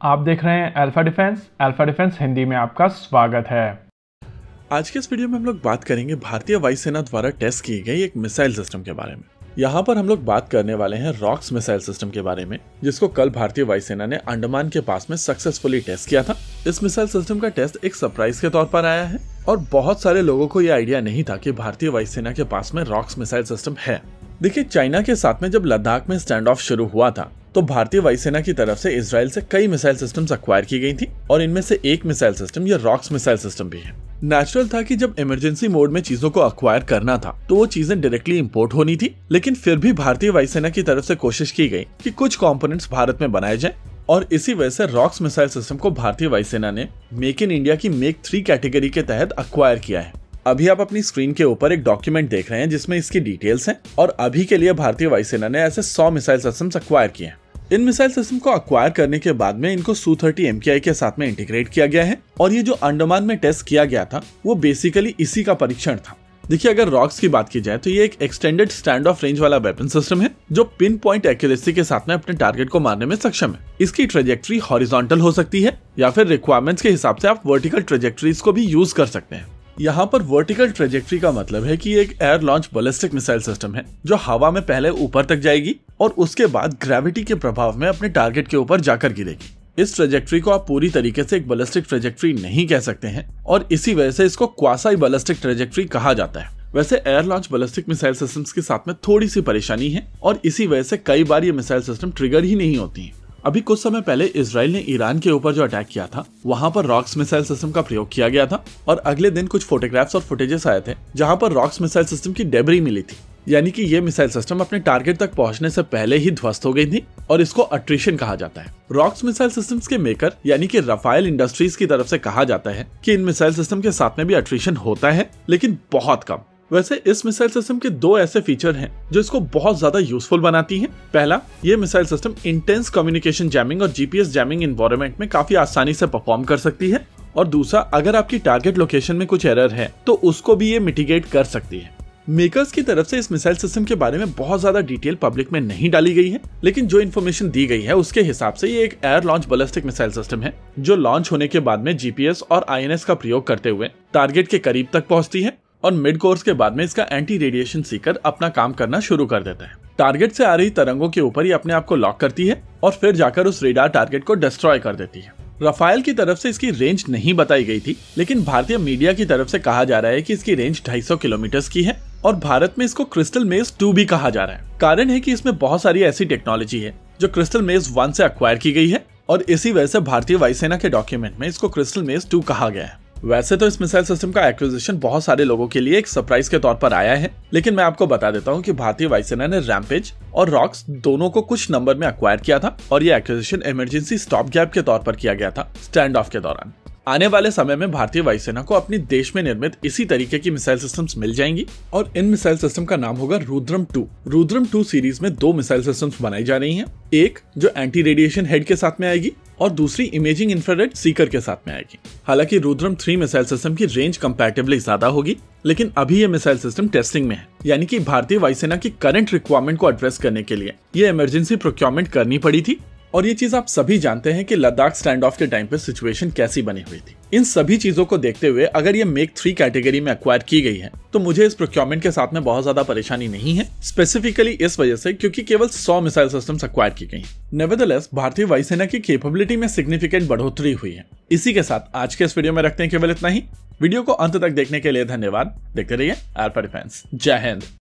आप देख रहे हैं अल्फा डिफेंस हिंदी में आपका स्वागत है। आज के इस वीडियो में हम लोग बात करेंगे भारतीय वायुसेना द्वारा टेस्ट की गई एक मिसाइल सिस्टम के बारे में। यहाँ पर हम लोग बात करने वाले हैं रॉक्स मिसाइल सिस्टम के बारे में, जिसको कल भारतीय वायुसेना ने अंडमान के पास में सक्सेसफुली टेस्ट किया था। इस मिसाइल सिस्टम का टेस्ट एक सरप्राइज के तौर पर आया है और बहुत सारे लोगों को यह आइडिया नहीं था कि भारतीय वायुसेना के पास में रॉक्स मिसाइल सिस्टम है। देखिए, चाइना के साथ में जब लद्दाख में स्टैंड ऑफ शुरू हुआ था तो भारतीय वायुसेना की तरफ से इजराइल से कई मिसाइल सिस्टम्स एक्वायर की गई थी और इनमें से एक मिसाइल सिस्टम या रॉक्स मिसाइल सिस्टम भी है। नेचुरल था कि जब इमरजेंसी मोड में चीजों को एक्वायर करना था तो वो चीजें डायरेक्टली इंपोर्ट होनी थी, लेकिन फिर भी भारतीय वायुसेना की तरफ से कोशिश की गई कि कुछ कंपोनेंट्स भारत में बनाए जाएं और इसी वजह से रॉक्स मिसाइल सिस्टम को भारतीय वायुसेना ने मेक इन इंडिया की मेक 3 कैटेगरी के तहत एक्वायर किया है। अभी आप अपनी स्क्रीन के ऊपर एक डॉक्यूमेंट देख रहे हैं जिसमें इसकी डिटेल्स हैं और अभी के लिए भारतीय वायुसेना ने ऐसे 100 मिसाइल सिस्टम्स एक्वायर किए हैं। इन मिसाइल सिस्टम को एक्वायर करने के बाद में इनको Su-30 MKI के साथ में इंटीग्रेट किया गया है और ये जो अंडमान में टेस्ट किया गया था वो बेसिकली इसी का परीक्षण था। देखिए, अगर रॉक्स की बात की जाए तो ये एक एक्सटेंडेड स्टैंड ऑफ रेंज वाला वेपन सिस्टम है जो पिन पॉइंट एक्यूरेसी के साथ में अपने टारगेट को मारने में सक्षम है। इसकी ट्रेजेक्ट्री हॉरिजॉन्टल हो सकती है या फिर रिक्वायरमेंट्स के हिसाब से आप वर्टिकल ट्रेजेक्ट्रीज को भी यूज कर सकते हैं। यहाँ पर वर्टिकल ट्रेजेक्ट्री का मतलब है कि ये एक air launch ballistic missile system है जो हवा में पहले ऊपर तक जाएगी और उसके बाद ग्रेविटी के प्रभाव में अपने टारगेट के ऊपर जाकर गिरेगी। इस ट्रेजेक्ट्री को आप पूरी तरीके से एक बैलिस्टिक ट्रेजेक्ट्री नहीं कह सकते हैं और इसी वजह से इसको क्वासी बैलिस्टिक ट्रेजेक्ट्री कहा जाता है। वैसे air launch ballistic missile systems के साथ में थोड़ी सी परेशानी है और इसी वजह से कई बार ये मिसाइल सिस्टम ट्रिगर ही नहीं होती है। अभी कुछ समय पहले इजराइल ने ईरान के ऊपर जो अटैक किया था वहां पर रॉक्स मिसाइल सिस्टम का प्रयोग किया गया था और अगले दिन कुछ फोटोग्राफ्स और फुटेजेस आए थे जहां पर रॉक्स मिसाइल सिस्टम की डेब्री मिली थी, यानी कि ये मिसाइल सिस्टम अपने टारगेट तक पहुंचने से पहले ही ध्वस्त हो गई थी और इसको अट्रिशन कहा जाता है। रॉक्स मिसाइल सिस्टम्स के मेकर यानी कि राफेल इंडस्ट्रीज की तरफ से कहा जाता है कि इन मिसाइल सिस्टम के साथ में भी अट्रिशन होता है, लेकिन बहुत कम। वैसे इस मिसाइल सिस्टम के 2 ऐसे फीचर हैं जो इसको बहुत ज्यादा यूजफुल बनाती हैं। पहला, ये missile system intense communication jamming और जीपीएस जैमिंग एनवायरनमेंट में काफी आसानी से परफॉर्म कर सकती है और दूसरा, अगर आपकी टारगेट लोकेशन में कुछ एरर है तो उसको भी ये मिटिगेट कर सकती है। मेकर्स की तरफ से इस मिसाइल सिस्टम के बारे में बहुत ज्यादा डिटेल पब्लिक में नहीं डाली गई है, लेकिन जो इन्फॉर्मेशन दी गई है उसके हिसाब से ये एक air launch ballistic missile system है जो लॉन्च होने के बाद में जीपीएस और आईएनएस का प्रयोग करते हुए टारगेट के करीब तक पहुंचती है और मिड कोर्स के बाद में इसका एंटी रेडिएशन सीकर अपना काम करना शुरू कर देता है। टारगेट से आ रही तरंगों के ऊपर ही अपने आप को लॉक करती है और फिर जाकर उस रेडार टारगेट को डिस्ट्रॉय कर देती है। राफेल की तरफ से इसकी रेंज नहीं बताई गई थी, लेकिन भारतीय मीडिया की तरफ से कहा जा रहा है कि इसकी रेंज 250 किलोमीटर की है और भारत में इसको क्रिस्टल मेज 2 भी कहा जा रहा है। कारण है कि इसमें बहुत सारी ऐसी टेक्नोलॉजी है जो क्रिस्टल मेज 1 से एक्वायर की गई है और इसी वजह से भारतीय वायुसेना के डॉक्यूमेंट में इसको क्रिस्टल मेज 2 कहा गया है। वैसे तो इस मिसाइल सिस्टम का एक्विजिशन बहुत सारे लोगों के लिए एक सरप्राइज के तौर पर आया है, लेकिन मैं आपको बता देता हूं कि भारतीय वायुसेना ने रैम्पेज और रॉक्स दोनों को कुछ नंबर में एक्वायर किया था और ये एक्विजिशन इमरजेंसी स्टॉप गैप के तौर पर किया गया था स्टैंड ऑफ के दौरान। आने वाले समय में भारतीय वायुसेना को अपनी देश में निर्मित इसी तरीके की मिसाइल सिस्टम्स मिल जाएंगी और इन मिसाइल सिस्टम का नाम होगा रुद्रम 2। रुद्रम 2 सीरीज में 2 मिसाइल सिस्टम्स बनाई जा रही हैं, एक जो एंटी रेडिएशन हेड के साथ में आएगी और दूसरी इमेजिंग इंफ्रारेड सीकर के साथ में आएगी। हालांकि रुद्रम 3 मिसाइल सिस्टम की रेंज कंपैरेटिवली ज्यादा होगी, लेकिन अभी ये मिसाइल सिस्टम टेस्टिंग में है, यानी कि भारतीय वायुसेना की करंट रिक्वायरमेंट को एड्रेस करने के लिए ये इमरजेंसी प्रोक्योरमेंट करनी पड़ी थी और ये चीज आप सभी जानते हैं कि लद्दाख स्टैंड ऑफ के टाइम पे सिचुएशन कैसी बनी हुई थी। इन सभी चीजों को देखते हुए अगर ये मेक 3 कैटेगरी में एक्वायर की गई है तो मुझे इस प्रोक्योरमेंट के साथ में बहुत ज्यादा परेशानी नहीं है, स्पेसिफिकली इस वजह से क्योंकि केवल 100 मिसाइल सिस्टम्स एक्वायर की गई। नेवरदलेस भारतीय वायुसेना की कैपेबिलिटी में सिग्निफिकेंट बढ़ोतरी हुई है। इसी के साथ आज के इस वीडियो में रखते हैं केवल इतना ही। वीडियो को अंत तक देखने के लिए धन्यवाद। देखते रहिए अल्फा डिफेंस। जय हिंद।